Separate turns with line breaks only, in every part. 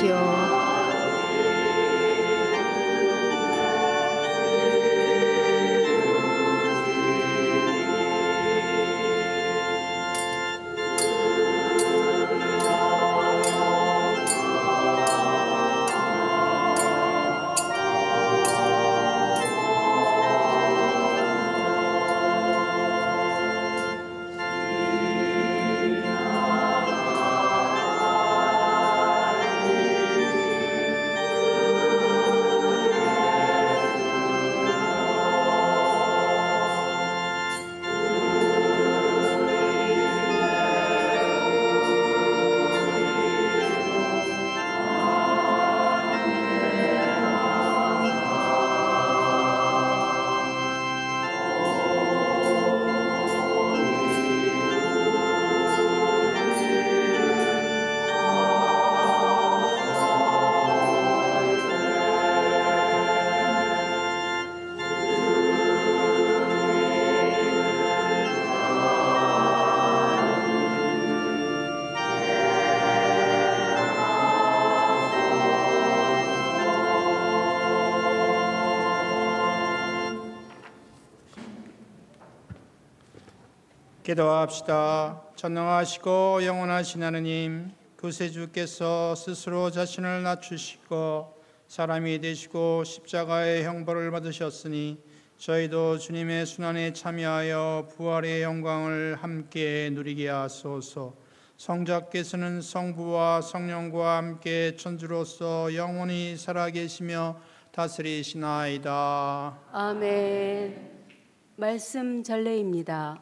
주시오.
기도합시다. 전능하시고 영원하신 하느님, 구세주께서 스스로 자신을 낮추시고 사람이 되시고 십자가의 형벌을 받으셨으니 저희도 주님의 순환에 참여하여 부활의 영광을 함께 누리게 하소서. 성자께서는 성부와 성령과 함께 천주로서 영원히 살아계시며 다스리시나이다.
아멘. 말씀 전례입니다.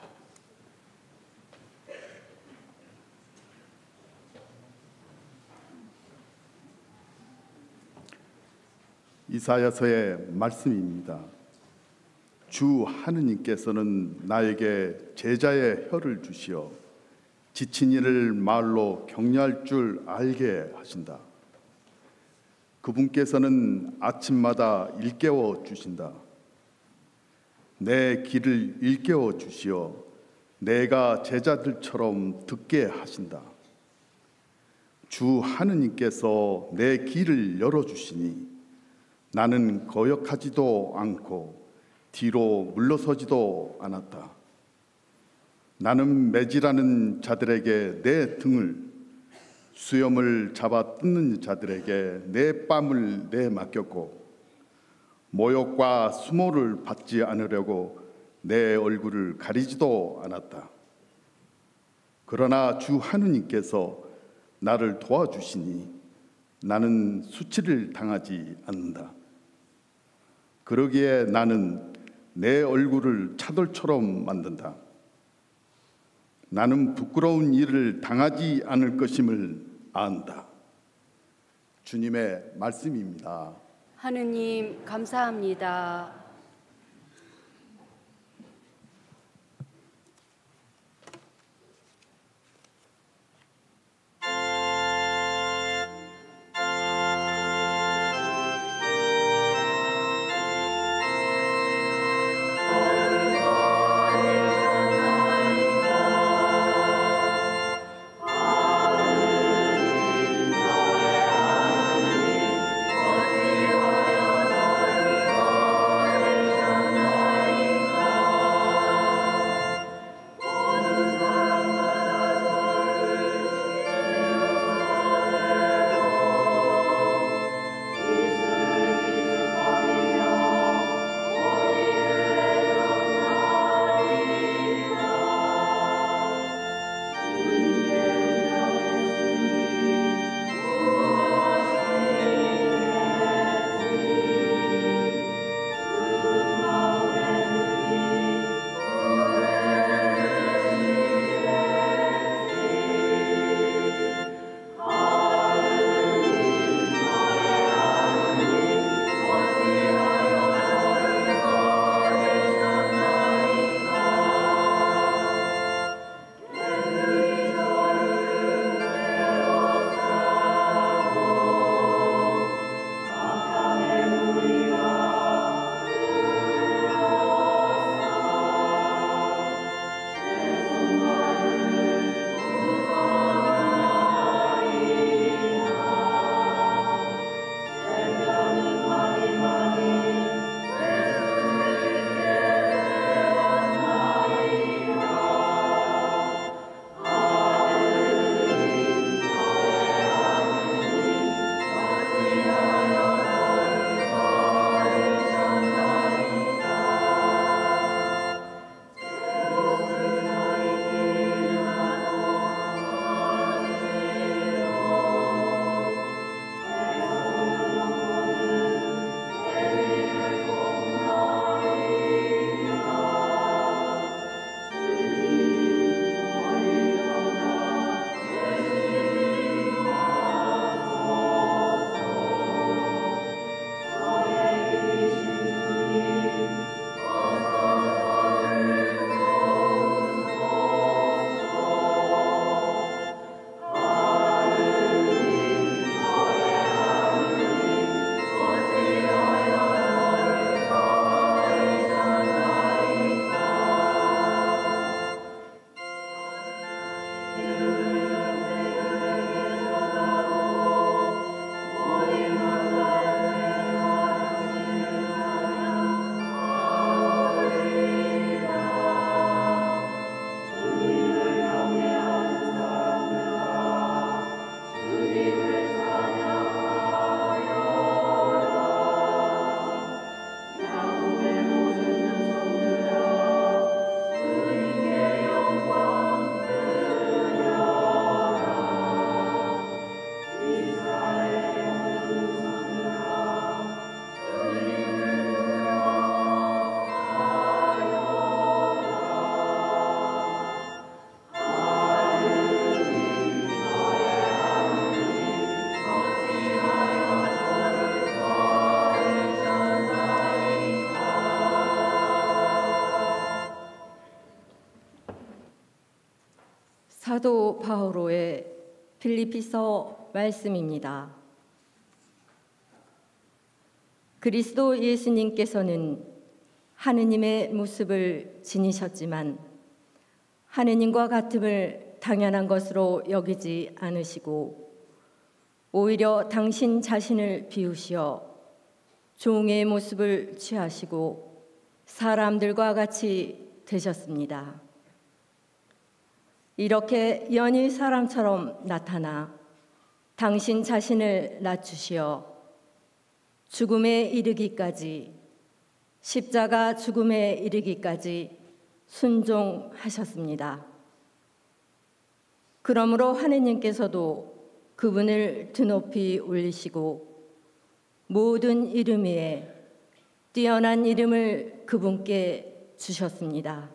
이사야서의 말씀입니다. 주 하느님께서는 나에게 제자의 혀를 주시어 지친 이를 말로 격려할 줄 알게 하신다. 그분께서는 아침마다 일깨워 주신다. 내 귀를 일깨워 주시어 내가 제자들처럼 듣게 하신다. 주 하느님께서 내 귀를 열어주시니 나는 거역하지도 않고 뒤로 물러서지도 않았다. 나는 매질하는 자들에게 내 등을, 수염을 잡아 뜯는 자들에게 내 뺨을 내맡겼고 모욕과 수모를 받지 않으려고 내 얼굴을 가리지도 않았다. 그러나 주 하느님께서 나를 도와주시니 나는 수치를 당하지 않는다. 그러기에 나는 내 얼굴을 차돌처럼 만든다. 나는 부끄러운 일을 당하지 않을 것임을 안다. 주님의 말씀입니다.
하느님 감사합니다.
사도 바오로의 필리피서 말씀입니다. 그리스도 예수님께서는 하느님의 모습을 지니셨지만 하느님과 같음을 당연한 것으로 여기지 않으시고 오히려 당신 자신을 비우시어 종의 모습을 취하시고 사람들과 같이 되셨습니다. 이렇게 연일 사람처럼 나타나 당신 자신을 낮추시어 죽음에 이르기까지, 십자가 죽음에 이르기까지 순종하셨습니다. 그러므로 하느님께서도 그분을 드높이 올리시고 모든 이름 위에 뛰어난 이름을 그분께 주셨습니다.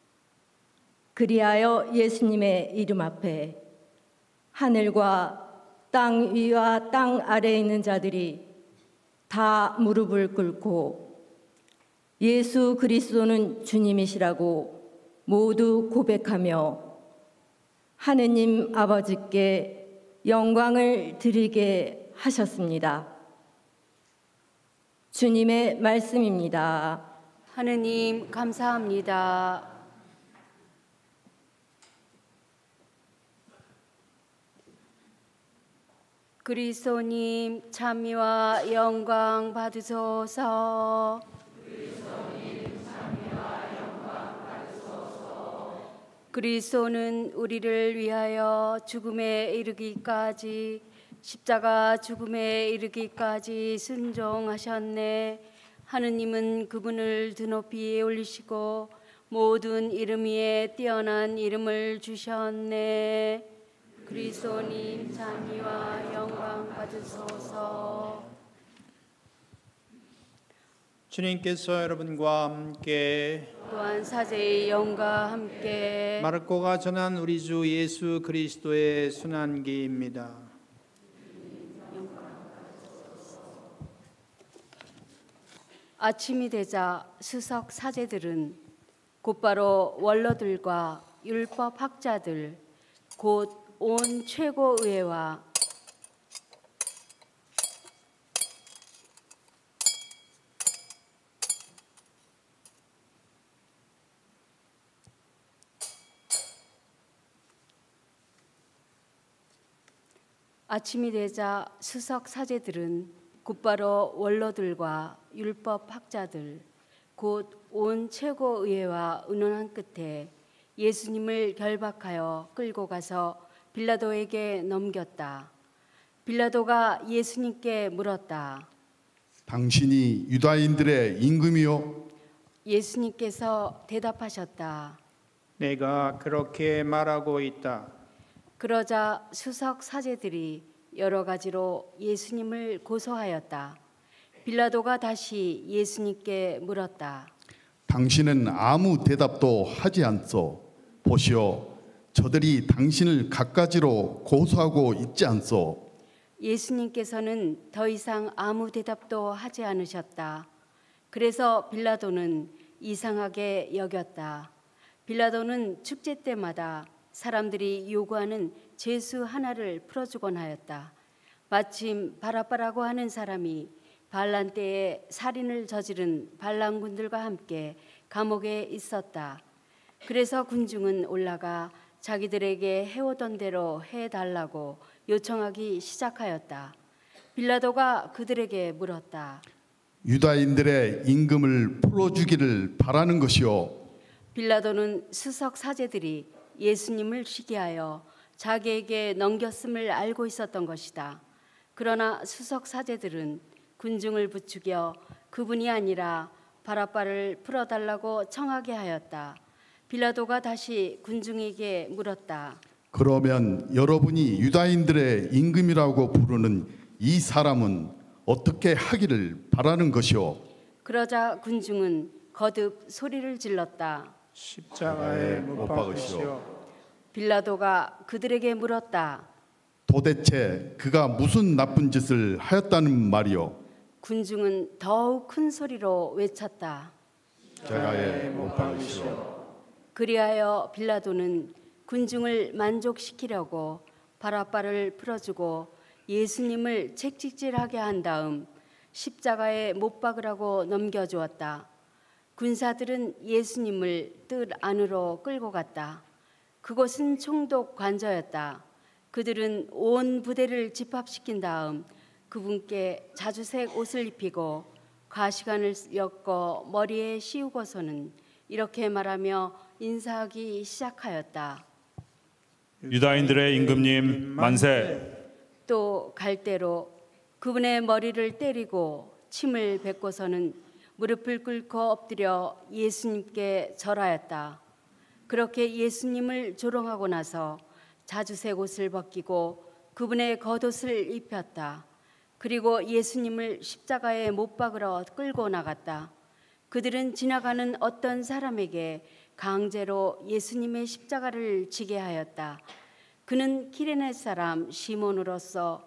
그리하여 예수님의 이름 앞에 하늘과 땅 위와 땅 아래에 있는 자들이 다 무릎을 꿇고 예수 그리스도는 주님이시라고 모두 고백하며 하느님 아버지께 영광을 드리게 하셨습니다. 주님의 말씀입니다.
하느님 감사합니다. 그리스도님 찬미와 영광 받으소서. 그리스도는 우리를 위하여 죽음에 이르기까지, 십자가 죽음에 이르기까지 순종하셨네. 하느님은 그분을 드높이 올리시고 모든 이름 위에 뛰어난 이름을 주셨네. 그리스도님 찬미와 영광 받으소서.
주님께서 여러분과 함께
또한 사제의 영과 함께
마르코가 전한 우리 주 예수 그리스도의 순환기입니다.
아침이 되자 수석 사제들은 곧바로 원로들과 율법 학자들 곧 온 최고의회와 아침이 되자 수석 사제들은 곧바로 원로들과 율법 학자들 곧 온 최고의회와 의논한 끝에 예수님을 결박하여 끌고 가서 빌라도에게 넘겼다. 빌라도가 예수님께 물었다.
당신이 유다인들의 임금이요?
예수님께서 대답하셨다.
내가 그렇게 말하고 있다.
그러자 수석 사제들이 여러 가지로 예수님을 고소하였다. 빌라도가 다시 예수님께 물었다.
당신은 아무 대답도 하지 않소. 보시오, 저들이 당신을 갖가지로 고소하고 있지 않소.
예수님께서는 더 이상 아무 대답도 하지 않으셨다. 그래서 빌라도는 이상하게 여겼다. 빌라도는 축제 때마다 사람들이 요구하는 죄수 하나를 풀어주곤 하였다. 마침 바라바라고 하는 사람이 반란 때에 살인을 저지른 반란군들과 함께 감옥에 있었다. 그래서 군중은 올라가 자기들에게 해오던 대로 해달라고 요청하기 시작하였다. 빌라도가 그들에게 물었다.
유다인들의 임금을 풀어주기를 바라는 것이요.
빌라도는 수석 사제들이 예수님을 시기하여 자기에게 넘겼음을 알고 있었던 것이다. 그러나 수석 사제들은 군중을 부추겨 그분이 아니라 바라바를 풀어달라고 청하게 하였다. 빌라도가 다시 군중에게 물었다.
그러면 여러분이 유다인들의 임금이라고 부르는 이 사람은 어떻게 하기를 바라는 것이요.
그러자 군중은 거듭 소리를 질렀다.
십자가에 못 박으시오.
빌라도가 그들에게 물었다.
도대체 그가 무슨 나쁜 짓을 하였다는 말이요.
군중은 더욱 큰 소리로 외쳤다.
십자가에 못 박으시오.
그리하여 빌라도는 군중을 만족시키려고 바라바를 풀어주고 예수님을 채찍질하게 한 다음 십자가에 못 박으라고 넘겨주었다. 군사들은 예수님을 뜰 안으로 끌고 갔다. 그곳은 총독 관저였다. 그들은 온 부대를 집합시킨 다음 그분께 자주색 옷을 입히고 가시관을 엮어 머리에 씌우고서는 이렇게 말하며 인사하기 시작하였다.
유다인들의 임금님 만세.
또 갈대로 그분의 머리를 때리고 침을 뱉고서는 무릎을 꿇고 엎드려 예수님께 절하였다. 그렇게 예수님을 조롱하고 나서 자주색 옷을 벗기고 그분의 겉옷을 입혔다. 그리고 예수님을 십자가에 못 박으러 끌고 나갔다. 그들은 지나가는 어떤 사람에게 강제로 예수님의 십자가를 지게 하였다. 그는 키레네 사람 시몬으로서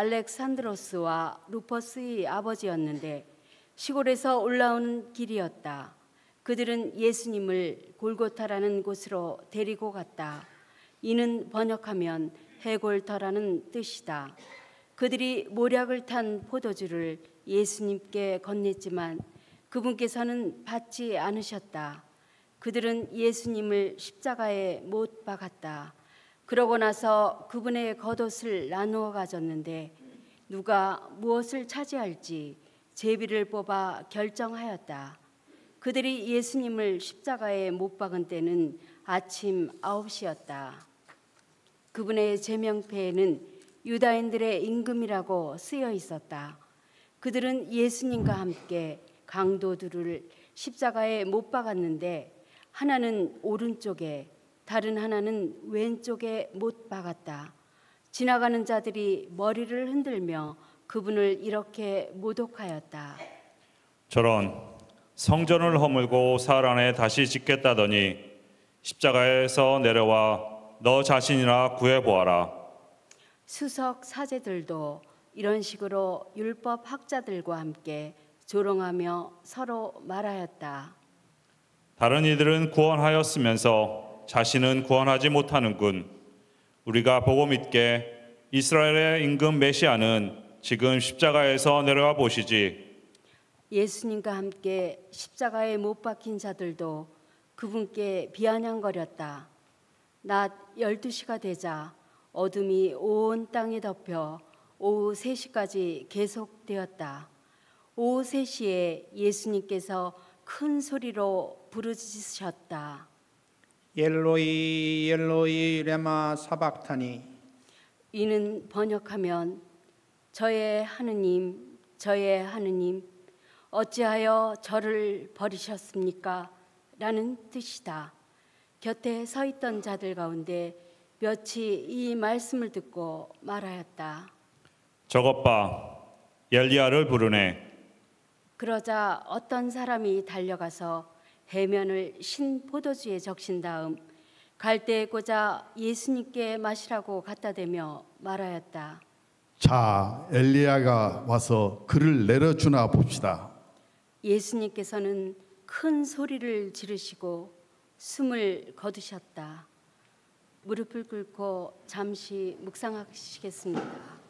알렉산드로스와 루퍼스의 아버지였는데 시골에서 올라오는 길이었다. 그들은 예수님을 골고타라는 곳으로 데리고 갔다. 이는 번역하면 해골터라는 뜻이다. 그들이 모략을 탄 포도주를 예수님께 건넸지만 그분께서는 받지 않으셨다. 그들은 예수님을 십자가에 못 박았다. 그러고 나서 그분의 겉옷을 나누어 가졌는데 누가 무엇을 차지할지 제비를 뽑아 결정하였다. 그들이 예수님을 십자가에 못 박은 때는 아침 9시였다. 그분의 제명패에는 유다인들의 임금이라고 쓰여 있었다. 그들은 예수님과 함께 강도들을 십자가에 못 박았는데 하나는 오른쪽에 다른 하나는 왼쪽에 못 박았다. 지나가는 자들이 머리를 흔들며 그분을 이렇게 모독하였다.
저런 성전을 허물고 사흘 안에 다시 짓겠다더니 십자가에서 내려와 너 자신이나 구해보아라.
수석 사제들도 이런 식으로 율법 학자들과 함께 조롱하며 서로 말하였다.
다른 이들은 구원하였으면서 자신은 구원하지 못하는군. 우리가 보고 믿게 이스라엘의 임금 메시아는 지금 십자가에서 내려와 보시지.
예수님과 함께 십자가에 못 박힌 자들도 그분께 비아냥거렸다. 낮 12시가 되자 어둠이 온 땅에 덮여 오후 3시까지 계속되었다. 오후 3시에 예수님께서 큰 소리로 부르짖으셨다.
엘로이 엘로이 레마 사박타니.
이는 번역하면 저의 하느님, 저의 하느님, 어찌하여 저를 버리셨습니까? 라는 뜻이다. 곁에 서 있던 자들 가운데 몇이 이 말씀을 듣고 말하였다.
저것 봐, 엘리야를 부르네.
그러자 어떤 사람이 달려가서 해면을 신 포도주에 적신 다음 갈대에 꽂아 예수님께 마시라고 갖다 대며 말하였다.
자, 엘리야가 와서 그를 내려주나 봅시다.
예수님께서는 큰 소리를 지르시고 숨을 거두셨다. 무릎을 꿇고 잠시 묵상하시겠습니다.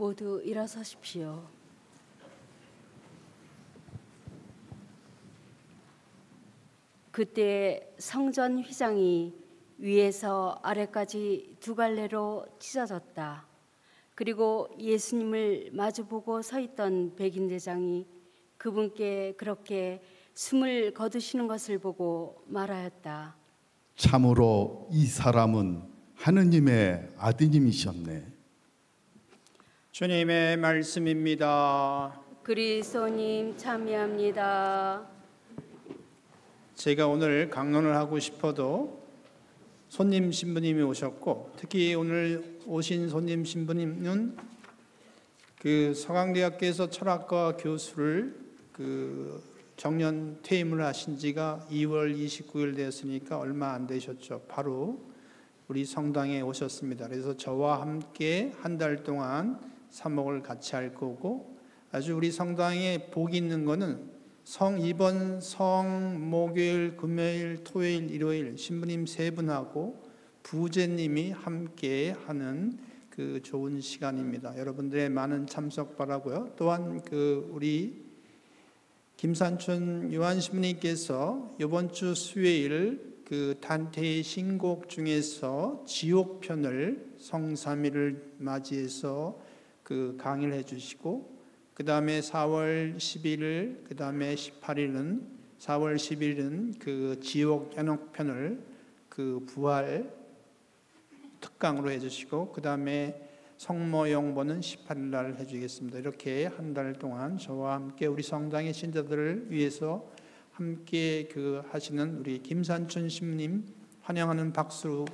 모두 일어서십시오. 그때 성전 휘장이 위에서 아래까지 두 갈래로 찢어졌다. 그리고 예수님을 마주보고 서 있던 백인대장이 그분께 그렇게 숨을 거두시는 것을 보고 말하였다.
참으로 이 사람은 하느님의 아드님이셨네.
주님의 말씀입니다.
그리스도님 참여합니다.
제가 오늘 강론을 하고 싶어도 손님 신부님이 오셨고, 특히 오늘 오신 손님 신부님은 그 서강대학교에서 철학과 교수를 정년 퇴임을 하신 지가 2월 29일 되었으니까 얼마 안 되셨죠. 바로 우리 성당에 오셨습니다. 그래서 저와 함께 한 달 동안 사목을 같이 할 거고, 아주 우리 성당에 복이 있는 거는 이번 목요일, 금요일, 토요일, 일요일 신부님 3분하고 부제님이 함께 하는 그 좋은 시간입니다. 여러분들의 많은 참석 바라고요. 또한 우리 김산춘 요한 신부님께서 이번 주 수요일 단테의 신곡 중에서 지옥편을 성삼일을 맞이해서 강의를 해주시고, 그 다음에 4월 11일, 그 다음에 18일은 4월 10일은 지옥 연옥편을 부활 특강으로 해주시고, 그 다음에 성모 영보는 18일 날 해주겠습니다. 이렇게 한 달 동안 저와 함께 우리 성당의 신자들을 위해서 함께 하시는 우리 김산춘 신부님 환영하는 박수로.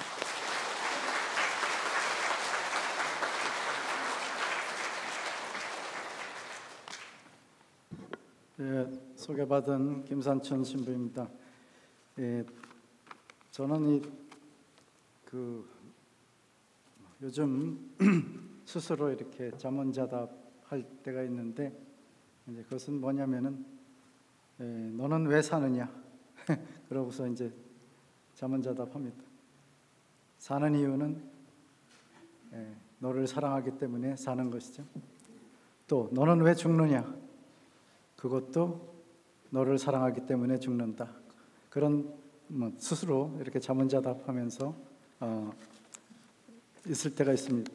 소개받은 김산춘 신부입니다. 저는 요즘 스스로 이렇게 자문자답할 때가 있는데, 이제 그것은 뭐냐면은 너는 왜 사느냐 그러고서 이제 자문자답합니다. 사는 이유는 너를 사랑하기 때문에 사는 것이죠. 또 너는 왜 죽느냐, 그것도 너를 사랑하기 때문에 죽는다. 그런 스스로 이렇게 자문자답하면서 있을 때가 있습니다.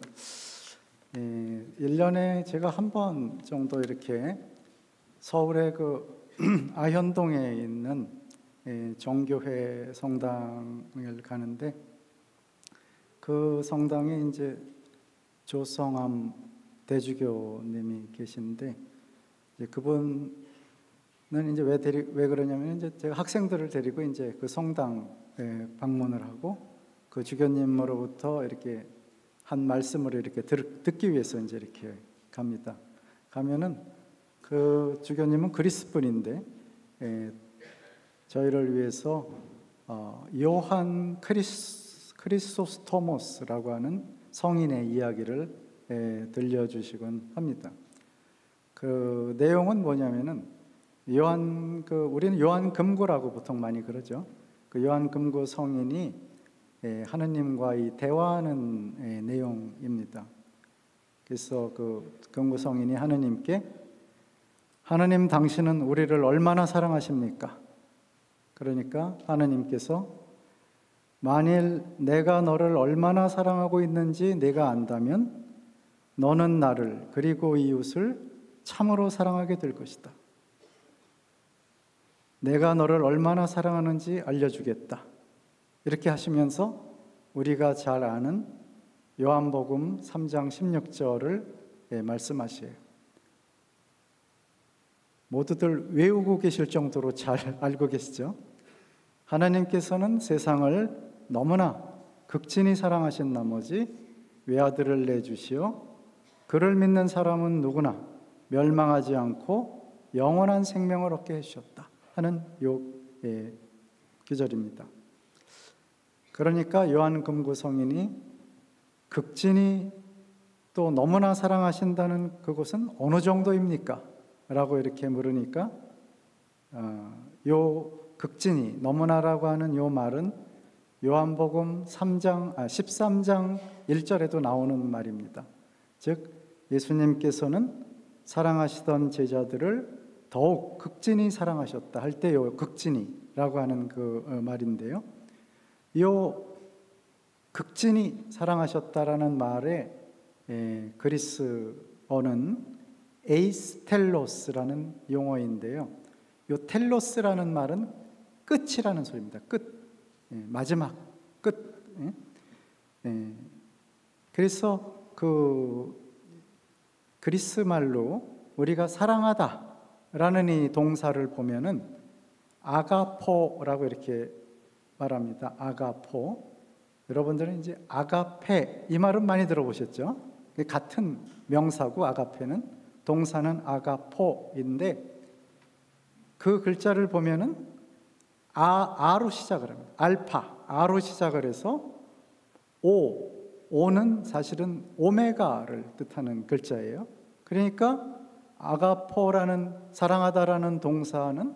1년에 제가 한 번 정도 이렇게 서울의 아현동에 있는 정교회 성당을 가는데, 그 성당에 이제 조성암 대주교님이 계신데, 그분은 이제 왜 그러냐면, 이제 제가 학생들을 데리고 이제 그 성당에 방문을 하고 그 주교님으로부터 이렇게 한 말씀을 이렇게 듣기 위해서 이제 이렇게 갑니다. 가면은 그 주교님은 그리스 분인데 저희를 위해서 요한 크리소스토모스라고 하는 성인의 이야기를 들려주시곤 합니다. 그 내용은 뭐냐면은 우리는 요한 금고라고 보통 많이 그러죠. 그 요한 금고 성인이 하느님과 대화하는 내용입니다. 그래서 그 금고 성인이 하느님께, 하느님 당신은 우리를 얼마나 사랑하십니까? 그러니까 하느님께서, 만일 내가 너를 얼마나 사랑하고 있는지 내가 안다면 너는 나를 그리고 이웃을 참으로 사랑하게 될 것이다. 내가 너를 얼마나 사랑하는지 알려주겠다. 이렇게 하시면서 우리가 잘 아는 요한복음 3장 16절을 말씀하시에요. 모두들 외우고 계실 정도로 잘 알고 계시죠? 하나님께서는 세상을 너무나 극진히 사랑하신 나머지 외아들을 내주시어 그를 믿는 사람은 누구나 멸망하지 않고 영원한 생명을 얻게 해주셨다 하는 구절입니다. 그러니까 요한 금고 성인이 극진히 또 너무나 사랑하신다는 그것은 어느 정도입니까? 라고 이렇게 물으니까 요 극진히 너무나라고 하는 요 말은 요한복음 13장 1절에도 나오는 말입니다. 즉 예수님께서는 사랑하시던 제자들을 더욱 극진히 사랑하셨다 할 때 요 극진히라고 하는 그 말인데요. 요 극진히 사랑하셨다라는 말에 그리스어는 에이스텔로스라는 용어인데요. 요 텔로스라는 말은 끝이라는 소리입니다. 끝, 마지막 끝. 그래서 그 그리스 말로 우리가 사랑하다라는 이 동사를 보면은 아가포라고 이렇게 말합니다. 아가포. 여러분들은 이제 아가페 이 말은 많이 들어보셨죠? 같은 명사고 아가페는 동사는 아가포인데 그 글자를 보면은 아로 시작을 합니다. 알파 아로 시작을 해서 오는 사실은 오메가를 뜻하는 글자예요. 그러니까 아가포라는 사랑하다라는 동사는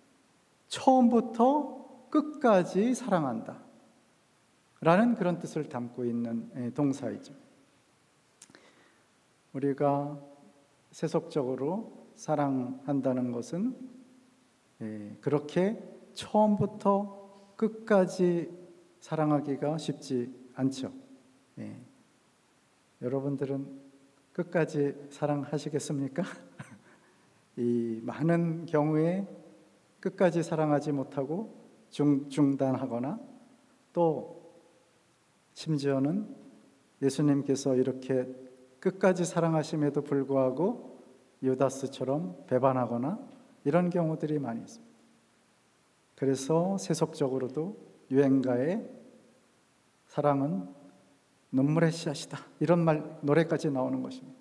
처음부터 끝까지 사랑한다 라는 그런 뜻을 담고 있는 동사이죠. 우리가 세속적으로 사랑한다는 것은 그렇게 처음부터 끝까지 사랑하기가 쉽지 않죠. 여러분들은 끝까지 사랑하시겠습니까? 이 많은 경우에 끝까지 사랑하지 못하고 중단하거나 또 심지어는 예수님께서 이렇게 끝까지 사랑하심에도 불구하고 유다스처럼 배반하거나 이런 경우들이 많이 있습니다. 그래서 세속적으로도 유행가에 사랑은 눈물의 씨앗이다 이런 노래까지 나오는 것입니다.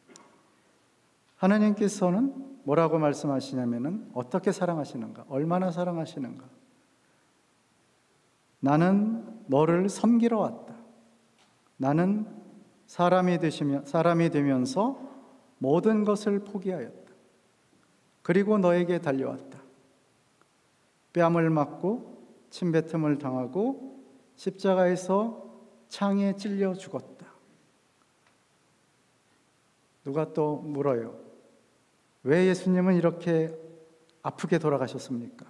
하나님께서는 뭐라고 말씀하시냐면은 어떻게 사랑하시는가, 얼마나 사랑하시는가. 나는 너를 섬기러 왔다. 나는 사람이 되면서 모든 것을 포기하였다. 그리고 너에게 달려왔다. 뺨을 맞고 침뱉음을 당하고 십자가에서 창에 찔려 죽었다. 누가 또 물어요. 왜 예수님은 이렇게 아프게 돌아가셨습니까?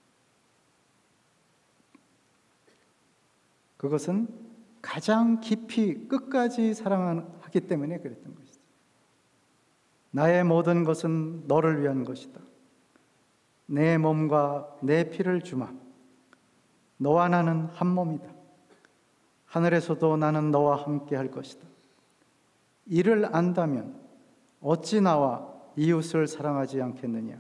그것은 가장 깊이 끝까지 사랑하기 때문에 그랬던 것이죠. 나의 모든 것은 너를 위한 것이다. 내 몸과 내 피를 주마. 너와 나는 한 몸이다. 하늘에서도 나는 너와 함께 할 것이다. 이를 안다면 어찌 나와 이웃을 사랑하지 않겠느냐.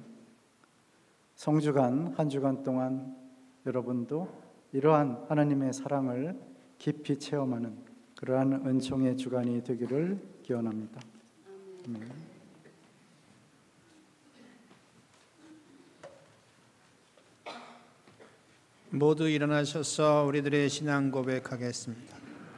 성주간 한 주간 동안 여러분도 이러한 하나님의 사랑을 깊이 체험하는 그러한 은총의 주간이 되기를 기원합니다.
모두 일어나셔서 우리들의 신앙 고백하겠습니다.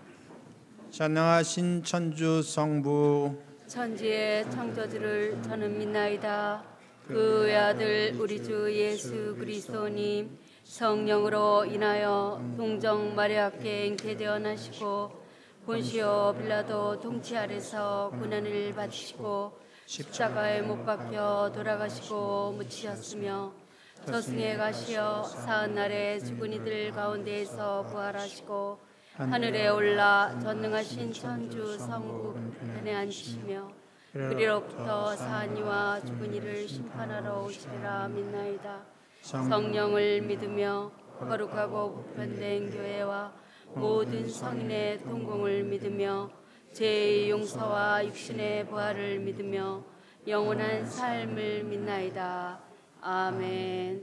전능하신 천주 성부
천지의 창조주를 저는 믿나이다. 그 외아들 우리 주 예수 그리스도님 성령으로 인하여 동정 마리아께 잉태되어 나시고 본시오 빌라도 통치 아래서 고난을 받으시고 십자가에 못 박혀 돌아가시고 묻히셨으며 저승에 가시어 사흘날에 죽은 이들 가운데에서 부활하시고 하늘에 올라 전능하신 천주 성부 편에 앉으시며 그리로부터 사한 이와 죽은 이를 심판하러 오시리라 믿나이다. 성령을 믿으며 거룩하고 보편된 교회와 모든 성인의 동공을 믿으며 죄의 용서와 육신의 부활을 믿으며 영원한 삶을 믿나이다. 아멘.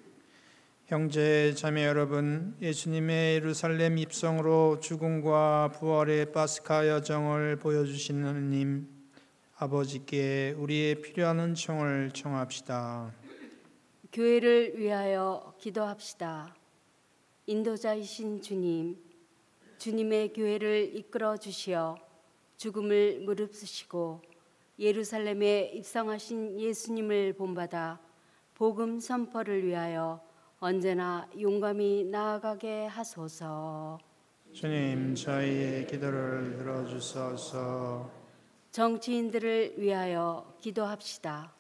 형제 자매 여러분, 예수님의 예루살렘 입성으로 죽음과 부활의 파스카 여정을 보여주시는 하나님 아버지께 우리의 필요한 은총을 청합시다.
교회를 위하여 기도합시다. 인도자이신 주님, 주님의 교회를 이끌어 주시어 죽음을 무릅쓰시고 예루살렘에 입성하신 예수님을 본받아 복음 선포를 위하여 언제나 용감히 나아가게 하소서.
주님, 저희의 기도를 들어주소서.
정치인들을 위하여 기도합시다.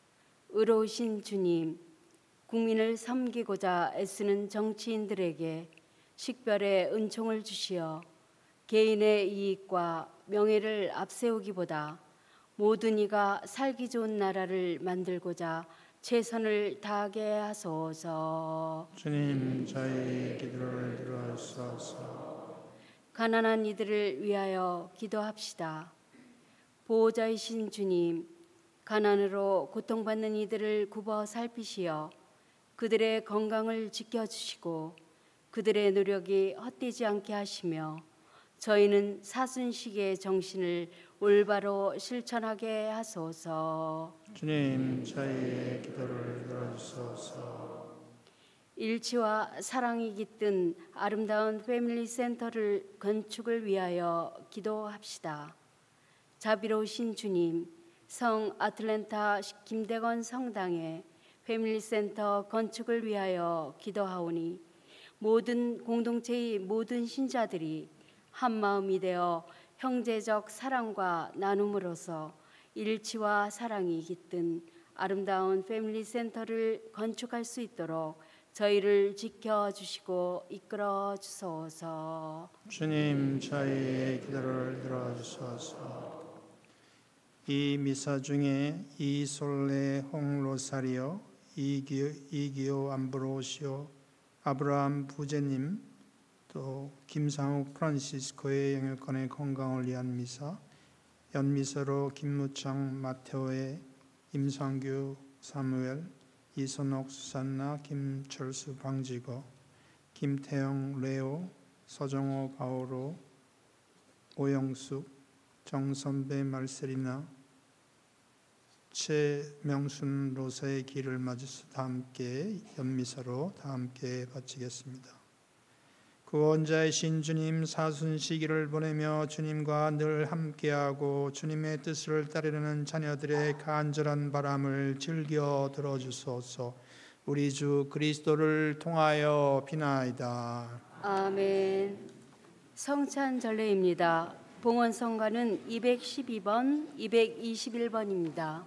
의로우신 주님, 국민을 섬기고자 애쓰는 정치인들에게 식별의 은총을 주시어 개인의 이익과 명예를 앞세우기보다 모든 이가 살기 좋은 나라를 만들고자 최선을 다하게 하소서.
주님, 저희 기도를 들어주소서.
가난한 이들을 위하여 기도합시다. 보호자이신 주님, 가난으로 고통받는 이들을 굽어 살피시어 그들의 건강을 지켜주시고 그들의 노력이 헛되지 않게 하시며 저희는 사순식의 정신을 올바로 실천하게 하소서.
주님, 저희의 기도를 들어주소서.
일치와 사랑이 깃든 아름다운 패밀리 센터를 건축을 위하여 기도합시다. 자비로우신 주님, 성 아틀랜타 김대건 성당의 패밀리 센터 건축을 위하여 기도하오니 모든 공동체의 모든 신자들이 한 마음이 되어 형제적 사랑과 나눔으로써 일치와 사랑이 깃든 아름다운 패밀리 센터를 건축할 수 있도록 저희를 지켜주시고 이끌어 주소서.
주님, 저희의 기도를 들어주소서. 이 미사 중에 이솔레 홍로사리오, 이기오 암브로시오, 아브라함 부제님, 또 김상욱 프란시스코의 영육간의 건강을 위한 미사, 연미사로 김무창 마테오의 임상규 사무엘, 이선옥 수산나 김철수 방지거, 김태영 레오, 서정호 바오로, 오영숙, 정선배 말세리나, 최명순 로사의 길을 맞아서 다 함께 연미사로 다 함께 바치겠습니다. 구원자이신 주님, 사순시기를 보내며 주님과 늘 함께하고 주님의 뜻을 따르려는 자녀들의 간절한 바람을 즐겨 들어주소서. 우리 주 그리스도를 통하여 비나이다.
아멘. 성찬 전례입니다. 봉헌성가는 212번, 221번입니다.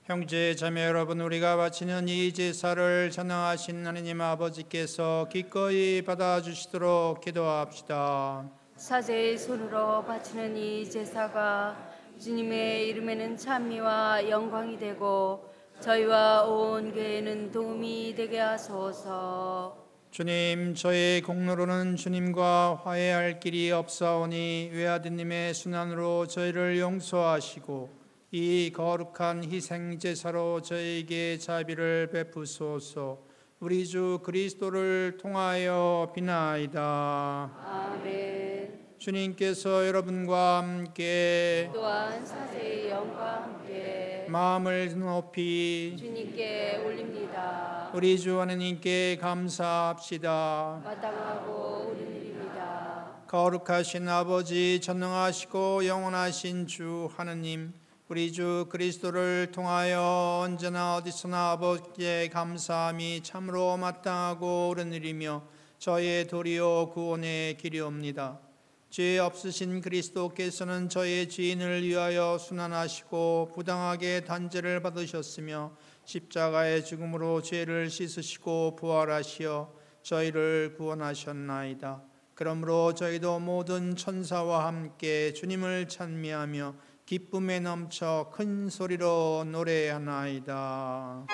형제 자매 여러분, 우리가 바치는 이 제사를 전능하신 하느님 아버지께서 기꺼이 받아주시도록 기도합시다.
사제의 손으로 바치는 이 제사가 주님의 이름에는 찬미와 영광이 되고 저희와 온 교회는 도움이 되게 하소서.
주님, 저의 공로로는 주님과 화해할 길이 없사오니 외아드님의 순환으로 저희를 용서하시고 이 거룩한 희생 제사로 저희에게 자비를 베푸소서. 우리 주 그리스도를 통하여 비나이다.
아멘.
주님께서 여러분과 함께
또한 사제의 영과 함께
마음을 높이
주님께 올립니다.
우리 주 하나님께 감사합시다.
마땅하고 옳은 일입니다.
거룩하신 아버지, 전능하시고 영원하신 주 하느님, 우리 주 그리스도를 통하여 언제나 어디서나 아버지께 감사함이 참으로 마땅하고 옳은 일이며 저의 도리요 구원의 길이옵니다. 죄 없으신 그리스도께서는 저의 죄인을 위하여 순환하시고 부당하게 단죄를 받으셨으며 십자가의 죽음으로 죄를 씻으시고 부활하시어 저희를 구원하셨나이다. 그러므로 저희도 모든 천사와 함께 주님을 찬미하며 기쁨에 넘쳐 큰 소리로 노래하나이다.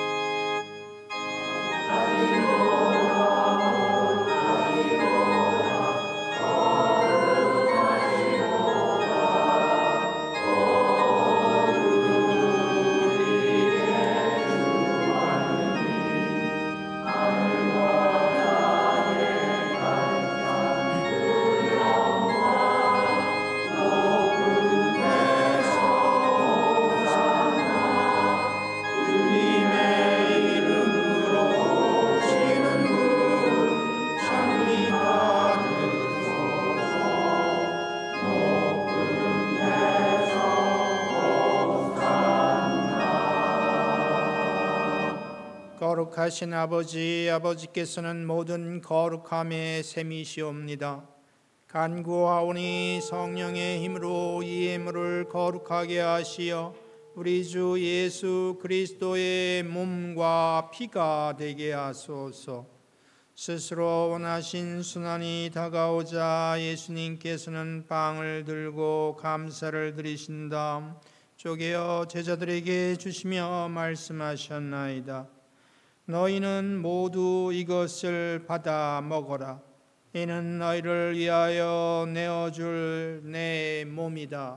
거룩하신 아버지, 아버지께서는 모든 거룩함의 셈이시옵니다. 간구하오니 성령의 힘으로 이 예물을 거룩하게 하시어 우리 주 예수 그리스도의 몸과 피가 되게 하소서. 스스로 원하신 순환이 다가오자 예수님께서는 빵을 들고 감사를 드리신 다음 쪼개어 제자들에게 주시며 말씀하셨나이다. 너희는 모두 이것을 받아 먹어라. 이는 너희를 위하여 내어줄 내 몸이다.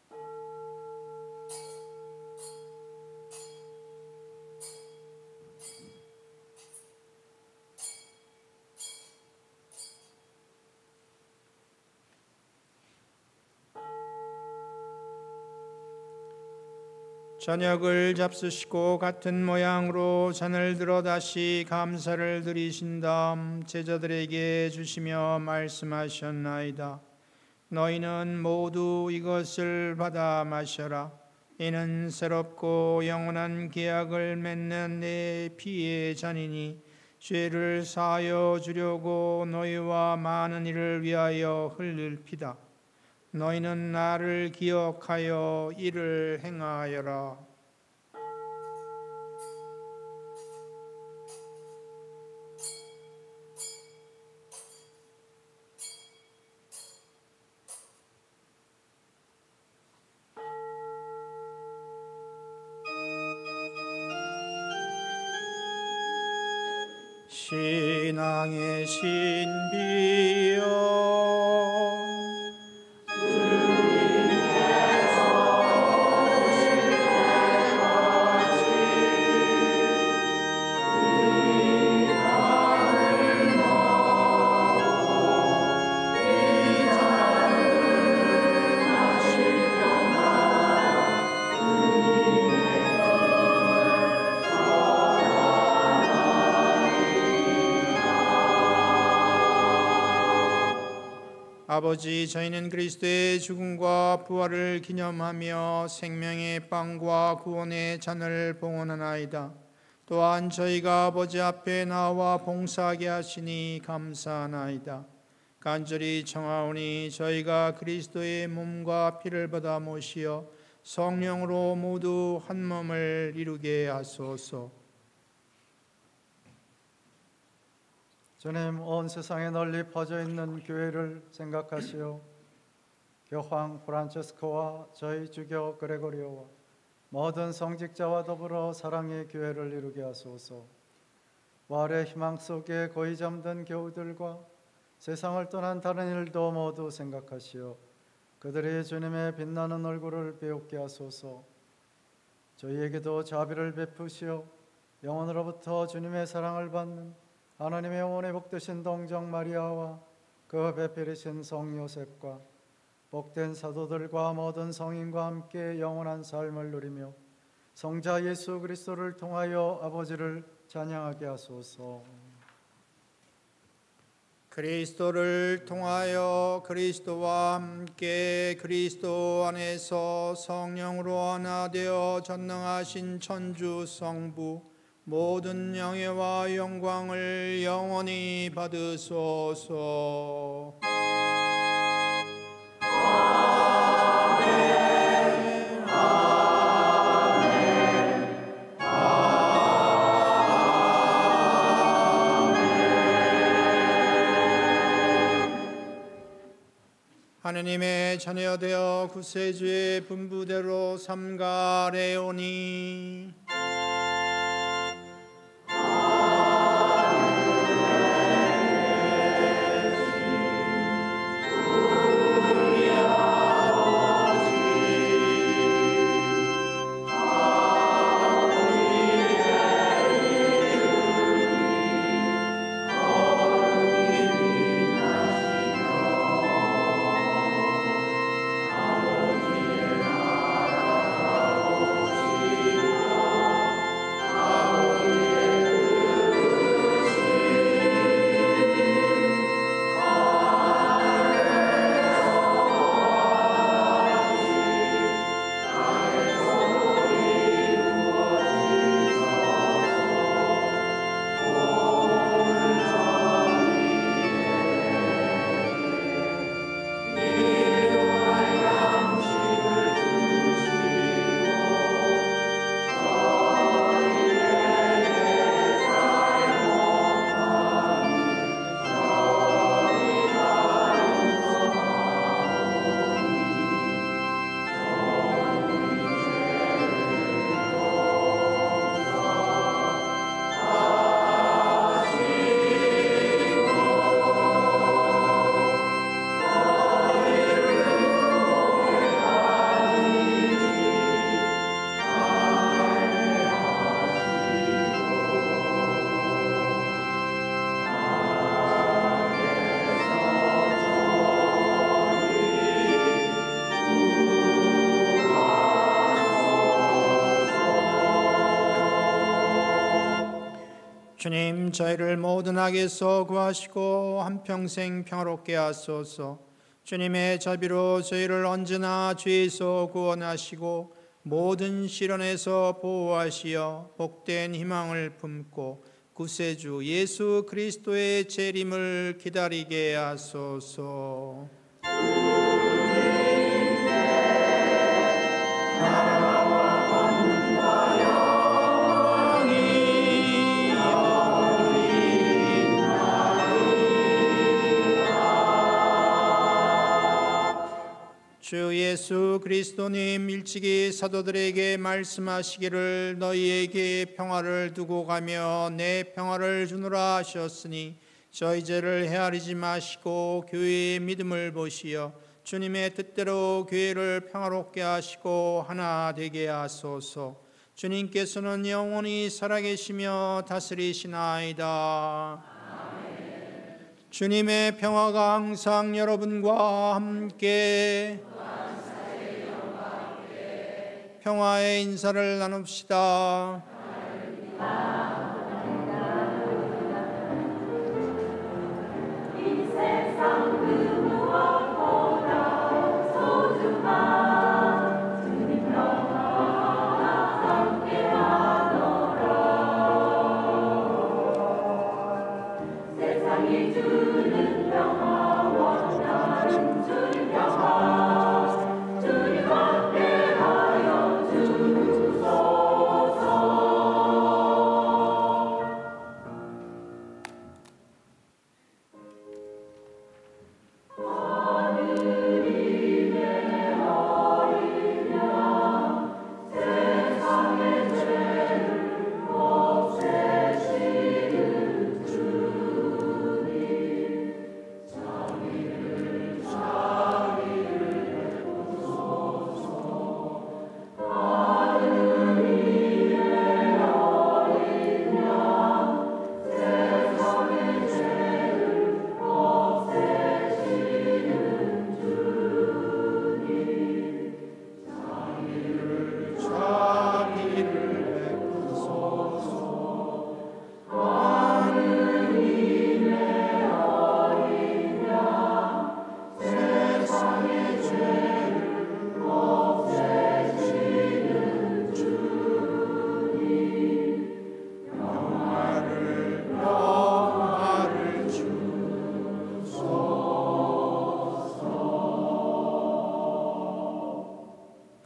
저녁을 잡수시고 같은 모양으로 잔을 들어 다시 감사를 드리신 다음 제자들에게 주시며 말씀하셨나이다. 너희는 모두 이것을 받아 마셔라. 이는 새롭고 영원한 계약을 맺는 내 피의 잔이니 죄를 사하여 주려고 너희와 많은 이를 위하여 흘릴 피다. 너희는 나를 기억하여 이를 행하여라. 신앙의 신비여 아버지, 저희는 그리스도의 죽음과 부활을 기념하며 생명의 빵과 구원의 잔을 봉헌하나이다. 또한 저희가 아버지 앞에 나와 봉사하게 하시니 감사하나이다. 간절히 청하오니 저희가 그리스도의 몸과 피를 받아 모시어 성령으로 모두 한 몸을 이루게 하소서.
주님, 온 세상에 널리 퍼져 있는 교회를 생각하시어 교황 프란체스코와 저희 주교 그레고리오와 모든 성직자와 더불어 사랑의 교회를 이루게 하소서. 부활의 희망 속에 고이 잠든 교우들과 세상을 떠난 다른 일도 모두 생각하시어 그들이 주님의 빛나는 얼굴을 배우게 하소서. 저희에게도 자비를 베푸시어 영원으로부터 주님의 사랑을 받는 하나님의 영원히 복되신 동정 마리아와 그 배필이신 성 요셉과 복된 사도들과 모든 성인과 함께 영원한 삶을 누리며 성자 예수 그리스도를 통하여 아버지를 찬양하게 하소서.
그리스도를 통하여 그리스도와 함께 그리스도 안에서 성령으로 하나 되어 전능하신 천주 성부 모든 영예와 영광을 영원히 받으소서. 하느님의 자녀되어 구세주의 분부대로 삼가래오니 주님, 저희를 모든 악에서 구하시고 한평생 평화롭게 하소서. 주님의 자비로 저희를 언제나 죄에서 구원하시고 모든 시련에서 보호하시어 복된 희망을 품고 구세주 예수 그리스도의 재림을 기다리게 하소서. 주 예수 그리스도님 일찍이 사도들에게 말씀하시기를 너희에게 평화를 두고 가며 내 평화를 주노라 하셨으니 저희 죄를 헤아리지 마시고 교회의 믿음을 보시어 주님의 뜻대로 교회를 평화롭게 하시고 하나 되게 하소서. 주님께서는 영원히 살아계시며 다스리시나이다. 주님의 평화가 항상 여러분과 함께 평화의 인사를 나눕시다.
주님 함께 하여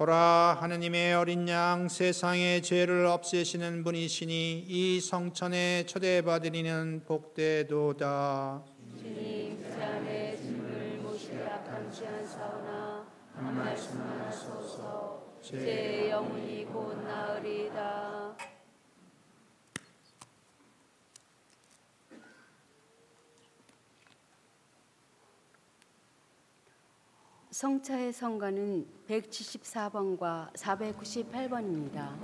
보라, 하느님의 어린 양, 세상의 죄를 없애시는 분이시니 이 성천에 초대받으리는 복되도다.
주님, 그 안에 짐을 모시라 감시한사오나 한 말씀만 하소서. 제 영혼이 곧 나으리이다. 성차의 성가는 174번과 498번입니다.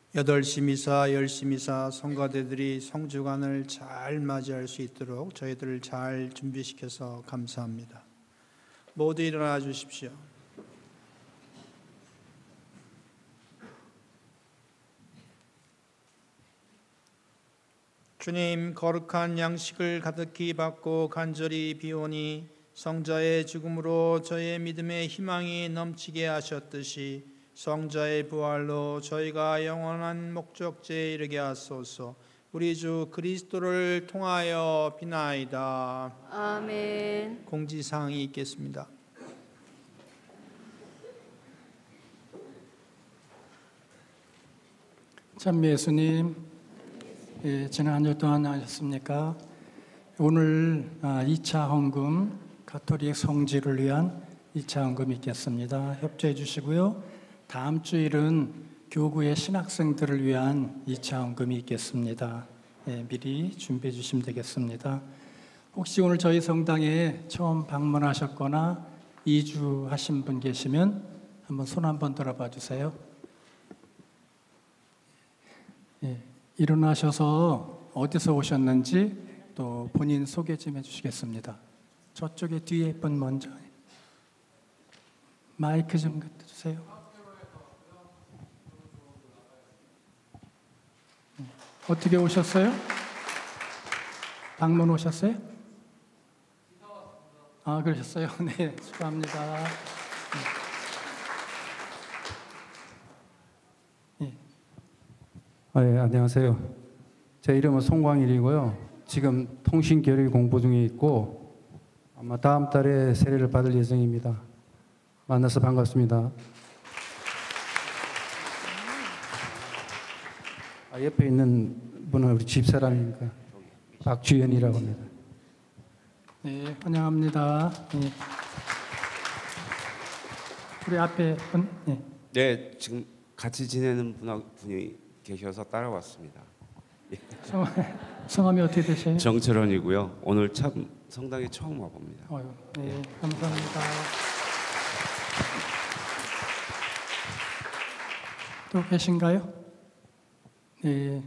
8시 미사, 10시 미사 성가대들이 성주간을 잘 맞이할 수 있도록 저희들을 잘 준비시켜서 감사합니다. 모두 일어나 주십시오. 주님, 거룩한 양식을 가득히 받고 간절히 비오니 성자의 죽음으로 저의 믿음의 희망이 넘치게 하셨듯이 성자의 부활로 저희가 영원한 목적지에 이르게 하소서. 우리 주 그리스도를 통하여 비나이다.
아멘.
공지사항이 있겠습니다.
참 예수님, 지난 한 주 동안 하셨습니까? 오늘 2차 헌금, 가톨릭 성지를 위한 2차 헌금 있겠습니다. 협조해 주시고요. 다음 주일은 교구의 신학생들을 위한 2차 헌금이 있겠습니다. 미리 준비해 주시면 되겠습니다. 혹시 오늘 저희 성당에 처음 방문하셨거나 이주하신 분 계시면 한번 손 한번 들어봐 주세요. 일어나셔서 어디서 오셨는지 또 본인 소개 좀 해주시겠습니다. 저쪽에 뒤에 분 먼저 마이크 좀 갖다 주세요. 어떻게 오셨어요? 방문 오셨어요? 아, 그러셨어요? 네, 축하합니다.
네, 안녕하세요. 제 이름은 송광일이고요. 지금 통신교육 공부 중에 있고 아마 다음 달에 세례를 받을 예정입니다. 만나서 반갑습니다. 옆에 있는 분은 우리 집사람이니까 박주연이라고 합니다.
네, 환영합니다. 네. 우리 앞에 분, 네.
네, 지금 같이 지내는 분이 계셔서 따라왔습니다.
성함이 어떻게 되세요?
정철원이고요. 오늘 참 성당에 처음 와봅니다.
네, 감사합니다. 또 계신가요? 네.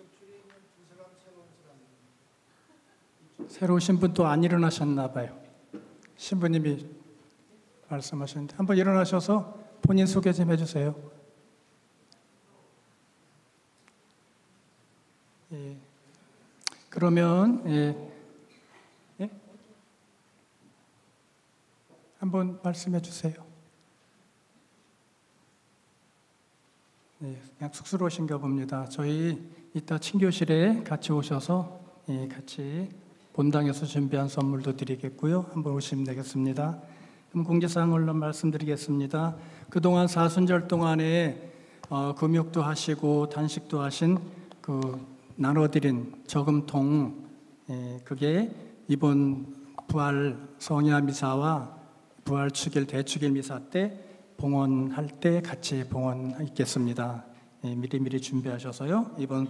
새로 오신 분 또 안 일어나셨나 봐요. 신부님이 말씀하셨는데 한번 일어나셔서 본인 소개 좀 해주세요. 예. 그러면 예? 한번 말씀해 주세요. 그냥 쑥스러우신가 봅니다. 저희 이따 친교실에 같이 오셔서 같이 본당에서 준비한 선물도 드리겠고요. 한번 오시면 되겠습니다. 그럼 공지사항 얼른 말씀드리겠습니다. 그동안 사순절 동안에 금욕도 하시고 단식도 하신 나눠드린 저금통, 그게 이번 부활 성야 미사와 부활 축일 대축일 미사 때 봉헌할 때 같이 봉헌 있겠습니다. 미리미리 준비하셔서요. 이번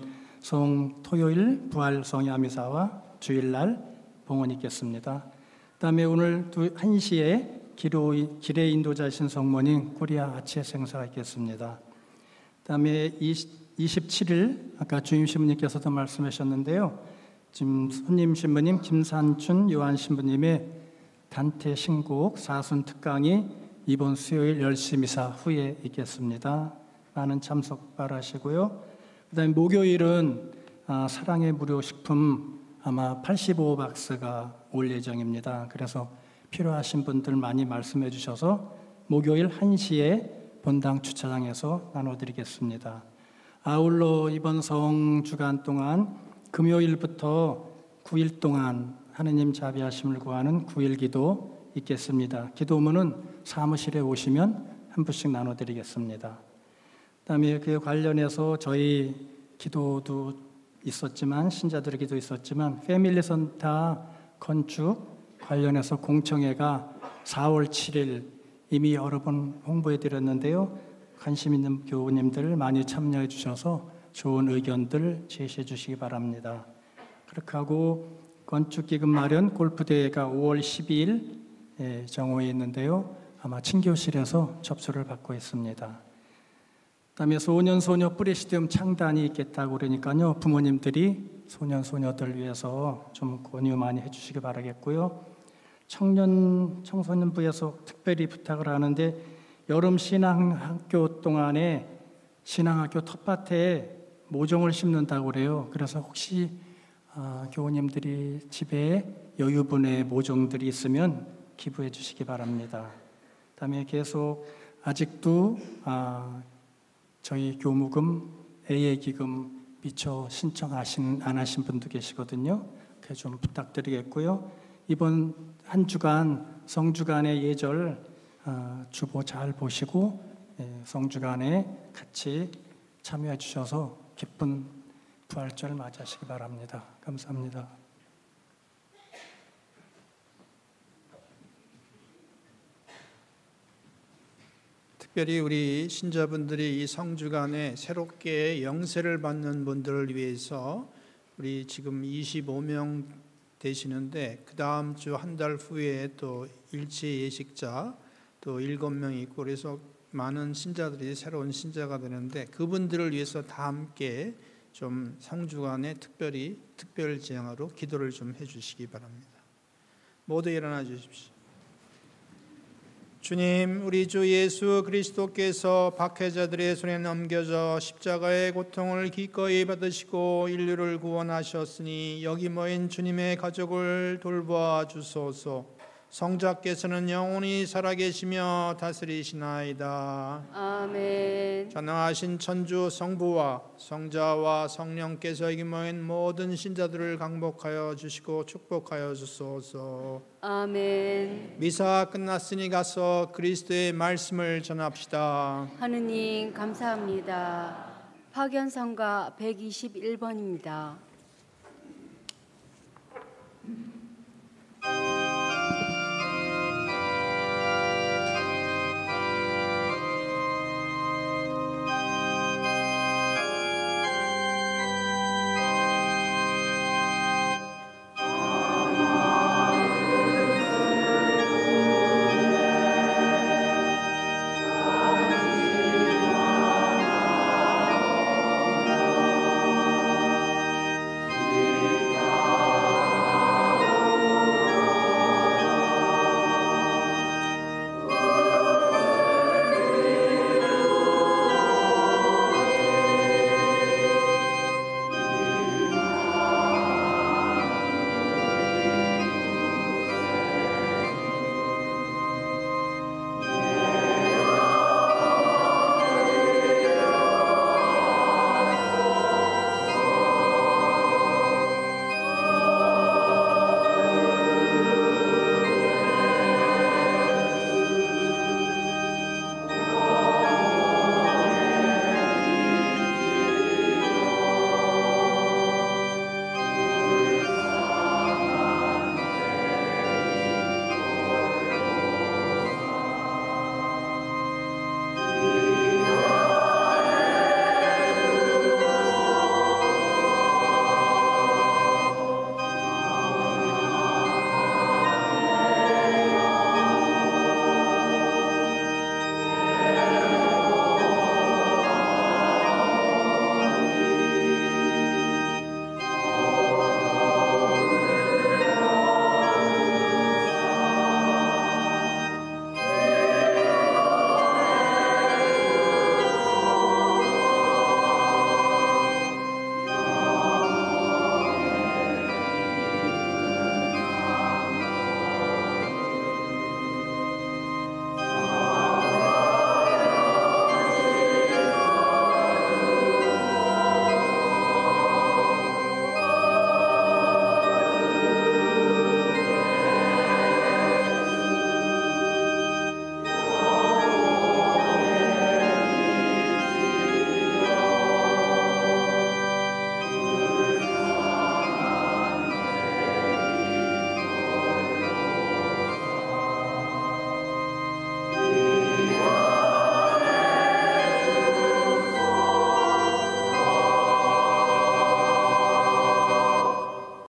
토요일 부활 성야 미사와 주일날 봉헌 있겠습니다. 그다음에 오늘 1시에 기례 인도자이신 성모님 코리아 아치에스 행사가 있겠습니다. 그다음에 27일 아까 주임 신부님께서도 말씀하셨는데요. 지금 손님 신부님 김산춘 요한 신부님의 단태 신곡 사순 특강이 이번 수요일 10시 미사 후에 있겠습니다. 많은 참석 바라시고요. 그다음에 목요일은 사랑의 무료 식품 아마 85박스가 올 예정입니다. 그래서 필요하신 분들 많이 말씀해 주셔서 목요일 1시에 본당 주차장에서 나눠드리겠습니다. 아울러 이번 성주간 동안 금요일부터 9일 동안 하느님 자비하심을 구하는 9일 기도 있겠습니다. 기도문은 사무실에 오시면 한 분씩 나눠드리겠습니다. 그다음에 그에 관련해서 저희 기도도 있었지만 신자들의 기도 있었지만 패밀리 센터 건축 관련해서 공청회가 4월 7일 이미 여러 번 홍보해 드렸는데요. 관심 있는 교우님들 많이 참여해 주셔서 좋은 의견들 제시해 주시기 바랍니다. 그렇게 하고 건축기금 마련 골프대회가 5월 12일 정오에 있는데요. 아마 친교실에서 접수를 받고 있습니다.
그다음에 소년 소녀 프레시디움 창단이 있겠다고 그러니까요. 부모님들이 소년 소녀들 위해서 좀 권유 많이 해주시기 바라겠고요. 청소년부에서 특별히 부탁을 하는데 여름 신앙학교 동안에 신앙학교 텃밭에 모종을 심는다고 그래요. 그래서 혹시 교우님들이 집에 여유분의 모종들이 있으면 기부해 주시기 바랍니다. 그다음에 계속 아직도 저희 교무금, AA기금 미처 신청 안 하신 분도 계시거든요. 그 좀 부탁드리겠고요. 이번 한 주간 성주간의 예절 주보 잘 보시고 성주간에 같이 참여해 주셔서 기쁜 부활절 맞이하시기 바랍니다. 감사합니다.
특별히 우리 신자분들이 이 성주간에 새롭게 영세를 받는 분들을 위해서 우리 지금 25명 되시는데 그 다음 주 한 달 후에 또 일체 예식자 또 7명 있고 그래서 많은 신자들이 새로운 신자가 되는데 그분들을 위해서 다 함께 좀 성주간에 특별히 특별 제향으로 기도를 좀 해주시기 바랍니다. 모두 일어나 주십시오. 주님, 우리 주 예수 그리스도께서 박해자들의 손에 넘겨져 십자가의 고통을 기꺼이 받으시고 인류를 구원하셨으니 여기 모인 주님의 가족을 돌보아 주소서. 성자께서는 영원히 살아계시며 다스리시나이다.
아멘.
전능하신 천주 성부와 성자와 성령께서 여기 모인 모든 신자들을 강복하여 주시고 축복하여 주소서.
아멘.
미사 끝났으니 가서 그리스도의 말씀을 전합시다.
하느님 감사합니다. 파견성가 121번입니다.